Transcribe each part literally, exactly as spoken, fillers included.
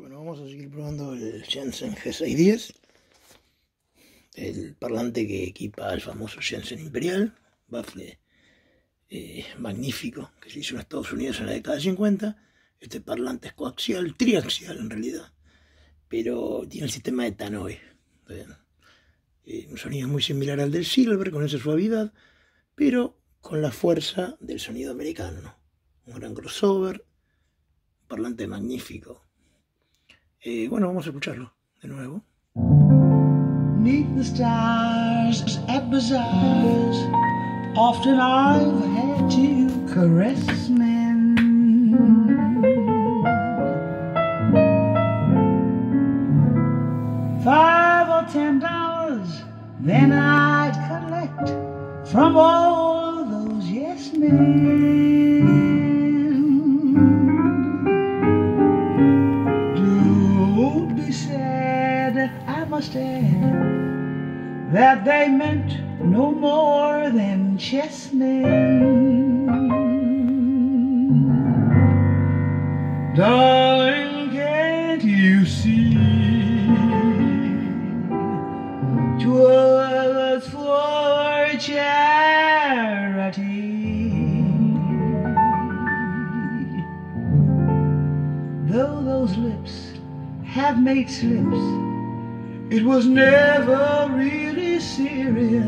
Bueno, vamos a seguir probando el Jensen G seiscientos diez, el parlante que equipa al famoso Jensen Imperial, bafle eh, magnífico que se hizo en Estados Unidos en la década de cincuenta. Este parlante es coaxial, triaxial en realidad, pero tiene el sistema de Tannoy. Eh, un sonido muy similar al del Silver, con esa suavidad, pero con la fuerza del sonido americano, ¿no? Un gran crossover, un parlante magnífico. Eh, bueno, vamos a escucharlo de nuevo. Neath the stars at bazaars, often I've had to caress men. Five or ten dollars, then I'd collect from all those yes men. Don't be sad, I must add that they meant no more than chessmen. Darling, can't you see 'twas for charity? Though those lips have made slips, it was never really serious.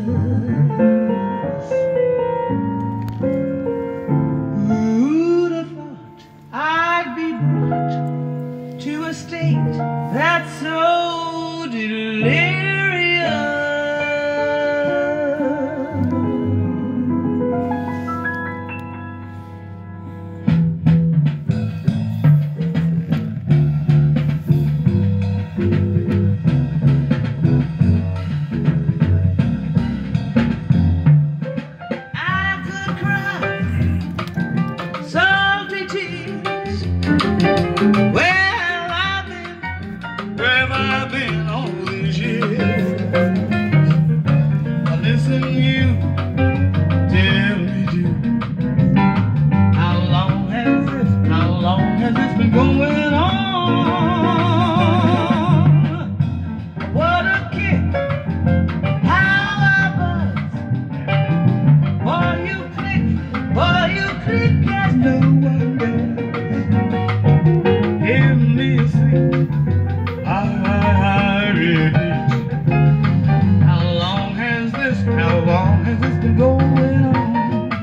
Who'd have thought I'd be brought to a state that's so delirious? Well, I've been, where have I been all these years? Listen, you tell me, do how long has this, how long has this been going on? What a kick, how I buzz. Boy, you click, boy, you click as no one does. Give me a seat, I really need. How long has this, how long has this been going on?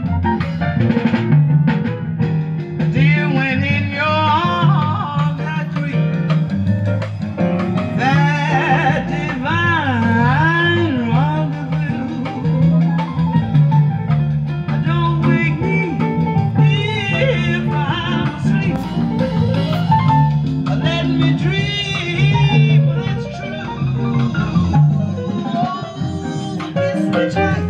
Dear, when in your arms I dream that divine rendezvous. Don't wake me if I'm asleep. Let me dream, it's true. Oh, it's the time.